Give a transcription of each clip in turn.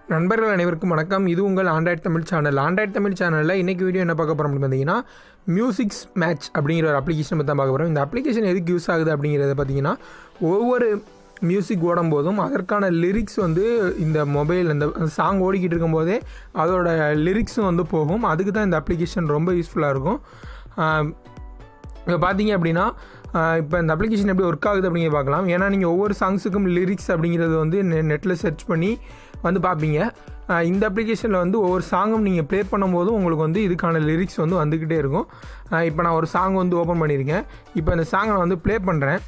நண்பர்கள் அனைவருக்கும் வணக்கம். இது உங்கள் Android Tamil channel. Android Tamil சேனலில் இன்றைக்கி வீடியோ என்ன பார்க்க போகிறோம் அப்படின்னு பார்த்தீங்கன்னா, மியூசிக்ஸ் மேட்ச் அப்படிங்கிற ஒரு அப்ளிகேஷன் பற்றி தான் பார்க்க போகிறோம். இந்த அப்ளிகேஷன் எதுக்கு யூஸ் ஆகுது அப்படிங்கிறத பார்த்தீங்கன்னா, ஒவ்வொரு மியூசிக் ஓடும் போதும் அதற்கான லிரிக்ஸ் வந்து இந்த மொபைல் இந்த சாங் ஓடிக்கிட்டு இருக்கும்போதே அதோட லிரிக்ஸும் வந்து போகும். அதுக்கு தான் இந்த அப்ளிகேஷன் ரொம்ப யூஸ்ஃபுல்லாக இருக்கும். இப்போ பார்த்தீங்க அப்படின்னா, இப்போ இந்த அப்ளிகேஷன் எப்படி ஒர்க் ஆகுது அப்படிங்கிற பார்க்கலாம். ஏன்னா நீங்கள் ஒவ்வொரு சாங்ஸுக்கும் லிரிக்ஸ் அப்படிங்கிறது வந்து நெட்டில் சர்ச் பண்ணி வந்து பார்ப்பீங்க. இந்த அப்ளிகேஷனில் வந்து ஒவ்வொரு சாங்கும் நீங்கள் ப்ளே பண்ணும்போதும் உங்களுக்கு வந்து இதுக்கான லிரிக்ஸ் வந்து வந்துக்கிட்டே இருக்கும். இப்போ நான் ஒரு சாங் வந்து ஓப்பன் பண்ணியிருக்கேன். இப்போ இந்த சாங்கை நான் வந்து ப்ளே பண்ணுறேன்.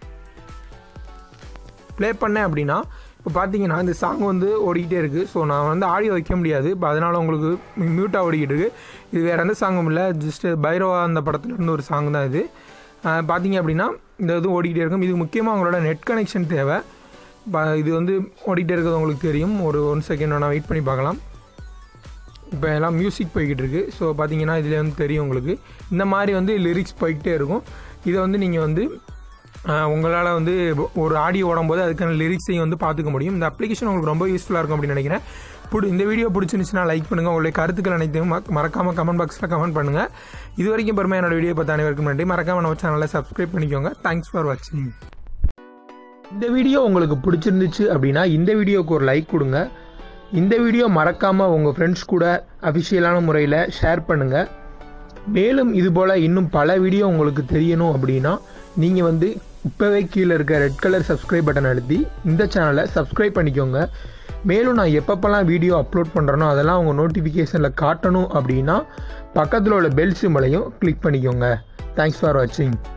ப்ளே பண்ணேன் அப்படின்னா இப்போ பார்த்தீங்கன்னா இந்த சாங் வந்து ஓடிக்கிட்டே இருக்குது. ஸோ நான் வந்து ஆடியோ வைக்க முடியாது. இப்போ அதனால் உங்களுக்கு மியூட்டாக ஓடிக்கிட்டு இருக்குது. இது வேறு எந்த சாங்கும் இல்லை, ஜஸ்ட்டு பைரவா அந்த படத்துலேருந்து ஒரு சாங் தான் இது. பார்த்தீங்க அப்படின்னா இந்த இது ஓடிக்கிட்டே இருக்கும். இதுக்கு முக்கியமாக உங்களோட நெட் கனெக்ஷன் தேவை. இது வந்து ஓடிக்கிட்டே இருக்கிறது உங்களுக்கு தெரியும். ஒரு 1 செகண்ட் நான் வெயிட் பண்ணி பார்க்கலாம். இப்போ எல்லாம் மியூசிக் போய்கிட்டு இருக்குது. ஸோ பார்த்தீங்கன்னா இதில் வந்து தெரியும் உங்களுக்கு இந்த மாதிரி வந்து லிரிக்ஸ் போய்கிட்டே இருக்கும். இதை வந்து நீங்கள் வந்து உங்களால் வந்து ஒரு ஆடியோ ஓடும்போது அதுக்கான லிரிக்ஸையும் வந்து பார்த்துக்க முடியும். இந்த அப்ளிகேஷன் உங்களுக்கு ரொம்ப யூஸ்ஃபுல்லாக இருக்கும் அப்படின்னு நினைக்கிறேன். இந்த வீடியோ பிடிச்சிருந்துச்சுன்னா லைக் பண்ணுங்கள். உங்களுடைய கருத்துக்கள் அனைத்தையும் மறக்காமல் கமெண்ட் பாக்ஸில் கமெண்ட் பண்ணுங்கள். இது வரைக்கும் பெருமை என்னோட வீடியோ பார்த்து அனைவருக்கும் நன்றி. மறக்காமல் நம்ம சேனலை சப்ஸ்கிரைப் பண்ணிக்கோங்க. தேங்க்ஸ் ஃபார் வாட்சிங். இந்த வீடியோ உங்களுக்கு பிடிச்சிருந்துச்சு அப்படின்னா இந்த வீடியோவுக்கு ஒரு லைக் கொடுங்க. இந்த வீடியோ மறக்காமல் உங்கள் ஃப்ரெண்ட்ஸ் கூட அஃபிஷியலான முறையில் ஷேர் பண்ணுங்கள். மேலும் இதுபோல் இன்னும் பல வீடியோ உங்களுக்கு தெரியணும் அப்படின்னா நீங்கள் வந்து இப்போவே கீழே இருக்க ரெட் கலர் சப்ஸ்கிரைப் பட்டன் அழுத்தி இந்த சேனலை சப்ஸ்கிரைப் பண்ணிக்கோங்க. மேலும் நான் எப்பப்பெல்லாம் வீடியோ அப்லோட் பண்ணுறேனோ அதெல்லாம் உங்கள் நோட்டிஃபிகேஷனில் காட்டணும் அப்படின்னா பக்கத்தில் உள்ள பெல் சிம்பலையும் கிளிக் பண்ணிக்கோங்க. தேங்க்ஸ் ஃபார் வாட்சிங்.